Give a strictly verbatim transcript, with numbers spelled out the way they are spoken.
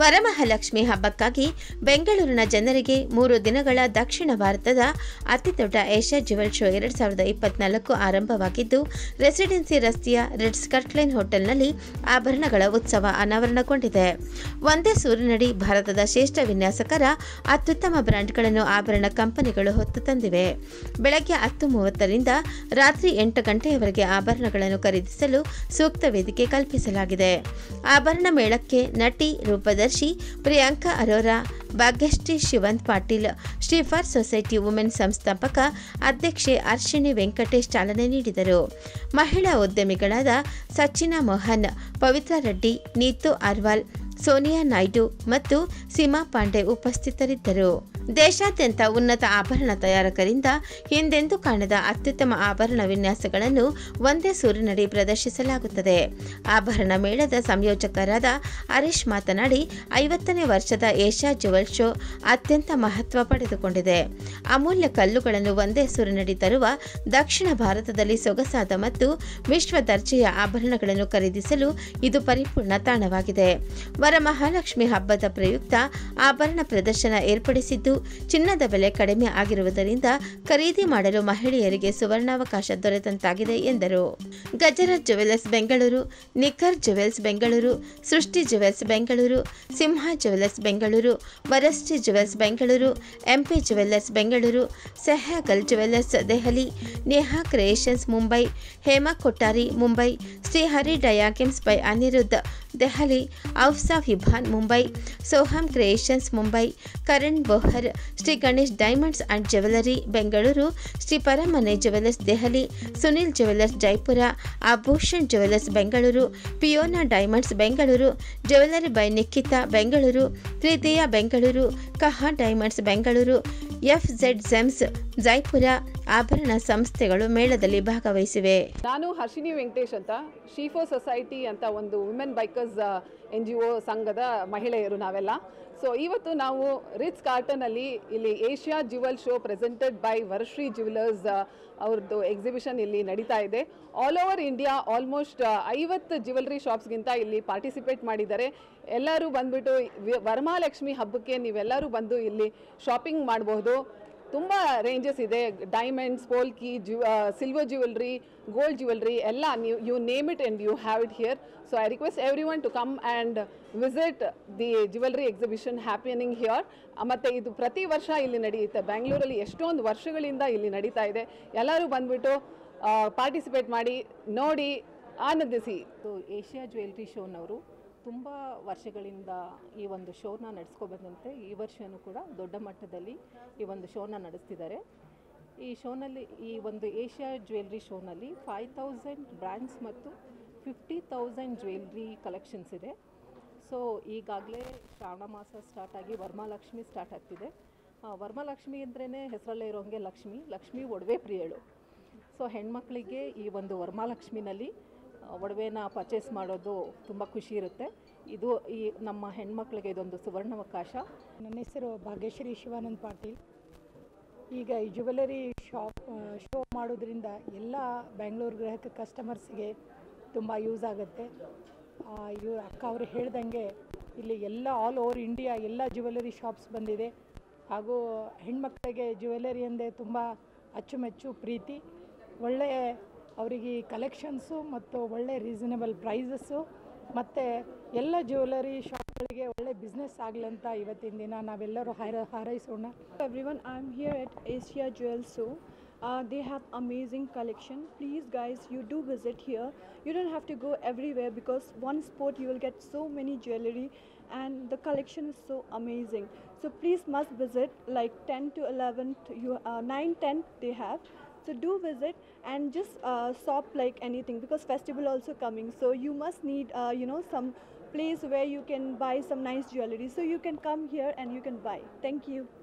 ವರಮಹಾಲಕ್ಷ್ಮಿ ಹಬ್ಬಕ್ಕಾಗಿ ಬೆಂಗಳೂರಿನ ಜನರಿಗೆ ಮೂರು ದಿನಗಳ ದಕ್ಷಿಣ ಭಾರತದ ಅತಿದೊಡ್ಡ ಏಷ್ಯಾ ಜ್ಯುವೆಲ್ ಶೋ ಎರಡು ಸಾವಿರದ ಇಪ್ಪತ್ನಾಲ್ಕು ಆರಂಭವಾಗಿದ್ದು, ರೆಸಿಡೆನ್ಸಿ ರಸ್ತೆಯ ರಿಟ್ಸ್ ಕರ್ಟ್ಲೈನ್ ಹೋಟೆಲ್ನಲ್ಲಿ ಆಭರಣಗಳ ಉತ್ಸವ ಅನಾವರಣಗೊಂಡಿದೆ. ಒಂದೇ ಸೂರಿನಡಿ ಭಾರತದ ಶ್ರೇಷ್ಠ ವಿನ್ಯಾಸಕರ ಅತ್ಯುತ್ತಮ ಬ್ರ್ಯಾಂಡ್ಗಳನ್ನು ಆಭರಣ ಕಂಪನಿಗಳು ಹೊತ್ತು ತಂದಿವೆ. ಬೆಳಗ್ಗೆ ಹತ್ತು ಮೂವತ್ತರಿಂದ ರಾತ್ರಿ ಎಂಟು ಗಂಟೆಯವರೆಗೆ ಆಭರಣಗಳನ್ನು ಖರೀದಿಸಲು ಸೂಕ್ತ ವೇದಿಕೆ ಕಲ್ಪಿಸಲಾಗಿದೆ. ಆಭರಣ ಮೇಳಕ್ಕೆ ನಟಿ, ರೂಪದರ್ಶಿ ಪ್ರಿಯಾಂಕಾ ಅರೋರಾ, ಭಾಗ್ಯಶ್ರೀ ಶಿವಂತ್ ಪಾಟೀಲ್, ಶ್ರೀಫರ್ ಸೊಸೈಟಿ ವುಮೆನ್ ಸಂಸ್ಥಾಪಕ ಅಧ್ಯಕ್ಷೆ ಅರ್ಶಿಣಿ ವೆಂಕಟೇಶ್ ಚಾಲನೆ ನೀಡಿದರು. ಮಹಿಳಾ ಉದ್ಯಮಿಗಳಾದ ಸಚಿನಾ ಮೋಹನ್, ಪವಿತ್ರ ರೆಡ್ಡಿ, ನೀತು ಅರ್ವಾಲ್, ಸೋನಿಯಾ ನಾಯ್ಡು ಮತ್ತು ಸೀಮಾ ಪಾಂಡೆ ಉಪಸ್ಥಿತರಿದ್ದರು. ದೇಶಾದ್ಯಂತ ಉನ್ನತ ಆಭರಣ ತಯಾರಕರಿಂದ ಹಿಂದೆಂದೂ ಕಾಣದ ಅತ್ಯುತ್ತಮ ಆಭರಣ ವಿನ್ಯಾಸಗಳನ್ನು ಒಂದೇ ಸೂರಿನಡಿ ಪ್ರದರ್ಶಿಸಲಾಗುತ್ತದೆ. ಆಭರಣ ಮೇಳದ ಸಂಯೋಜಕರಾದ ಹರೀಶ್ ಮಾತನಾಡಿ, ಐವತ್ತನೇ ವರ್ಷದ ಏಷ್ಯಾ ಜ್ಯುವೆಲ್ ಶೋ ಅತ್ಯಂತ ಮಹತ್ವ ಪಡೆದುಕೊಂಡಿದೆ. ಅಮೂಲ್ಯ ಕಲ್ಲುಗಳನ್ನು ಒಂದೇ ಸೂರಿನಡಿ ತರುವ ದಕ್ಷಿಣ ಭಾರತದಲ್ಲಿ ಸೊಗಸಾದ ಮತ್ತು ವಿಶ್ವ ದರ್ಜೆಯ ಆಭರಣಗಳನ್ನು ಖರೀದಿಸಲು ಇದು ಪರಿಪೂರ್ಣ ತಾಣವಾಗಿದೆ. ವರಮಹಾಲಕ್ಷ್ಮಿ ಹಬ್ಬದ ಪ್ರಯುಕ್ತ ಆಭರಣ ಪ್ರದರ್ಶನ ಏರ್ಪಡಿಸಿದ್ದು, ಚಿನ್ನದ ಬೆಲೆ ಕಡಿಮೆ ಆಗಿರುವುದರಿಂದ ಖರೀದಿ ಮಾಡಲು ಮಹಿಳೆಯರಿಗೆ ಸುವರ್ಣಾವಕಾಶ ದೊರೆತಂತಾಗಿದೆ ಎಂದರು. Gajraj jewellers Bengaluru, Nikhar jewels Bengaluru, Srishti jewels Bengaluru, Simha jewellers Bengaluru, Varashree jewels Bengaluru, MP jewellers Bengaluru, Sehgal jewellers Delhi, Neha creations Mumbai, Hema Kottari Mumbai, Shri Hari ಡಯಾಗಿಮ್ಸ್ ಬೈ ಅನಿರುದ್ಧ್ ದೆಹಲಿ, ಔಫ್ಸಾ Vibhan Mumbai, Soham creations Mumbai, Karan Bohar, Shri Ganesh diamonds and jewellery Bengaluru, Shri Paramane jewellers Delhi, Sunil jewellers Jaipur, Abhushan jewellers Bengaluru, ಪಿಯೋನಾ diamonds Bengaluru, jewellery by Nikita Bengaluru, ತ್ರಿದಿಯಾ ಬೆಂಗಳೂರು, ಕಹಾ diamonds Bengaluru, F Z gems Jaipur ಆಭರಣ ಸಂಸ್ಥೆಗಳು ಮೇಳದಲ್ಲಿ ಭಾಗವಹಿಸಿವೆ. ನಾನು ಹರ್ಷಿಣಿ ವೆಂಕಟೇಶ್ ಅಂತ, ಶ್ರೀಫರ್ ಸೊಸೈಟಿ ಅಂತ ಒಂದು women bikers N G O ಸಂಘದ ಮಹಿಳೆಯರು ನಾವೆಲ್ಲ. ಸೊ ಇವತ್ತು ನಾವು ರಿಟ್ಸ್ ಕಾರ್ಟನಲ್ಲಿ ಇಲ್ಲಿ Asia jewel show presented by Varashree jewellers ಅವ್ರದ್ದು ಎಕ್ಸಿಬಿಷನ್ ಇಲ್ಲಿ ನಡೀತಾ ಇದೆ. ಆಲ್ ಓವರ್ ಇಂಡಿಯಾ ಆಲ್ಮೋಸ್ಟ್ ಐವತ್ತು ಜ್ಯುವೆಲ್ರಿ ಶಾಪ್ಸ್ಗಿಂತ ಇಲ್ಲಿ ಪಾರ್ಟಿಸಿಪೇಟ್ ಮಾಡಿದ್ದಾರೆ. ಎಲ್ಲರೂ ಬಂದುಬಿಟ್ಟು ವರಮಹಾಲಕ್ಷ್ಮಿ ಹಬ್ಬಕ್ಕೆ ನೀವೆಲ್ಲರೂ ಬಂದು ಇಲ್ಲಿ ಶಾಪಿಂಗ್ ಮಾಡಬಹುದು. ತುಂಬ ರೇಂಜಸ್ ಇದೆ, ಡೈಮಂಡ್ಸ್, ಪೋಲ್ಕಿ, ಜ್ಯು ಸಿಲ್ವರ್ ಜ್ಯುವೆಲ್ರಿ, ಗೋಲ್ಡ್ ಜ್ಯುವೆಲ್ರಿ ಎಲ್ಲ ನೀವು you name it and you have it here. So I request everyone to come and visit the jewellery exhibition happening here. ಮತ್ತು ಇದು ಪ್ರತಿ ವರ್ಷ ಇಲ್ಲಿ ನಡೆಯುತ್ತೆ. ಬ್ಯಾಂಗ್ಳೂರಲ್ಲಿ ಎಷ್ಟೊಂದು ವರ್ಷಗಳಿಂದ ಇಲ್ಲಿ ನಡೀತಾ ಇದೆ. ಎಲ್ಲರೂ ಬಂದುಬಿಟ್ಟು ಪಾರ್ಟಿಸಿಪೇಟ್ ಮಾಡಿ, ನೋಡಿ, ಆನಂದಿಸಿ. ಏಷ್ಯಾ ಜ್ಯುವೆಲ್ರಿ ಶೋನವರು ತುಂಬ ವರ್ಷಗಳಿಂದ ಈ ಒಂದು ಶೋನ ನಡೆಸ್ಕೊಬಂದಂತೆ ಈ ವರ್ಷವೂ ಕೂಡ ದೊಡ್ಡ ಮಟ್ಟದಲ್ಲಿ ಈ ಒಂದು ಶೋನ ನಡೆಸ್ತಿದ್ದಾರೆ. ಈ ಶೋನಲ್ಲಿ ಈ ಒಂದು ಏಷ್ಯಾ ಜ್ಯುವೆಲ್ರಿ ಶೋನಲ್ಲಿ ಫೈವ್ ತೌಸಂಡ್ ಬ್ರ್ಯಾಂಡ್ಸ್ ಮತ್ತು ಫಿಫ್ಟಿ ತೌಸಂಡ್ ಜ್ಯುವೆಲ್ರಿ ಕಲೆಕ್ಷನ್ಸ್ ಇದೆ. ಸೊ ಈಗಾಗಲೇ ಶ್ರಾವಣ ಮಾಸ ಸ್ಟಾರ್ಟ್ ಆಗಿ ವರಮಹಾಲಕ್ಷ್ಮಿ ಸ್ಟಾರ್ಟ್ ಆಗ್ತಿದೆ. ವರಮಹಾಲಕ್ಷ್ಮಿ ಅಂದ್ರೇ ಹೆಸರಲ್ಲೇ ಇರೋಂಗೆ ಲಕ್ಷ್ಮಿ ಲಕ್ಷ್ಮಿ ಒಡವೆ ಪ್ರಿಯಳು. ಸೊ ಹೆಣ್ಮಕ್ಳಿಗೆ ಈ ಒಂದು ವರಮಹಾಲಕ್ಷ್ಮಿನಲ್ಲಿ ಒಡವೆನ ಪರ್ಚೇಸ್ ಮಾಡೋದು ತುಂಬ ಖುಷಿ ಇರುತ್ತೆ. ಇದು ಈ ನಮ್ಮ ಹೆಣ್ಮಕ್ಳಿಗೆ ಇದೊಂದು ಸುವರ್ಣಾವಕಾಶ. ನನ್ನ ಹೆಸರು ಭಾಗ್ಯಶ್ರೀ ಶಿವಾನಂದ್ ಪಾಟೀಲ್. ಈಗ ಈ ಜ್ಯುವೆಲರಿ ಶಾಪ್ ಶೋ ಮಾಡೋದ್ರಿಂದ ಎಲ್ಲ ಬೆಂಗಳೂರು ಗ್ರಾಹಕ ಕಸ್ಟಮರ್ಸ್ಗೆ ತುಂಬ ಯೂಸ್ ಆಗುತ್ತೆ. ಇವ್ರು ಅಕ್ಕ ಅವರು ಹೇಳ್ದಂಗೆ ಇಲ್ಲಿ ಎಲ್ಲ ಆಲ್ ಓವರ್ ಇಂಡಿಯಾ ಎಲ್ಲ ಜ್ಯುವೆಲರಿ ಶಾಪ್ಸ್ ಬಂದಿದೆ. ಹಾಗೂ ಹೆಣ್ಮಕ್ಳಿಗೆ ಜ್ಯುವೆಲರಿ ಅಂದರೆ ತುಂಬ ಅಚ್ಚುಮೆಚ್ಚು ಪ್ರೀತಿ. ಒಳ್ಳೆಯ ಅವರಿಗೆ ಕಲೆಕ್ಷನ್ಸು ಮತ್ತು ಒಳ್ಳೆ ರೀಸನೇಬಲ್ ಪ್ರೈಸಸ್ಸು ಮತ್ತು ಎಲ್ಲ ಜ್ಯುವೆಲರಿ ಶಾಪ್ಗಳಿಗೆ ಒಳ್ಳೆ ಬಿಸ್ನೆಸ್ ಆಗಲಿ ಅಂತ ಇವತ್ತಿನ ದಿನ ನಾವೆಲ್ಲರೂ ಹಾರ ಹಾರೈಸೋಣ. Everyone, I'm here at Asia Jewel Show. Uh, they have amazing collection. Please guys, you do visit here. You don't have to go everywhere because one spot you will get so many jewelry and the collection is so amazing. So please must visit like ten to eleven, to you, uh, nine, ten they have. So do visit and just uh, shop like anything because festival also coming. So you must need uh, you know some place where you can buy some nice jewelry. So you can come here and you can buy. Thank you.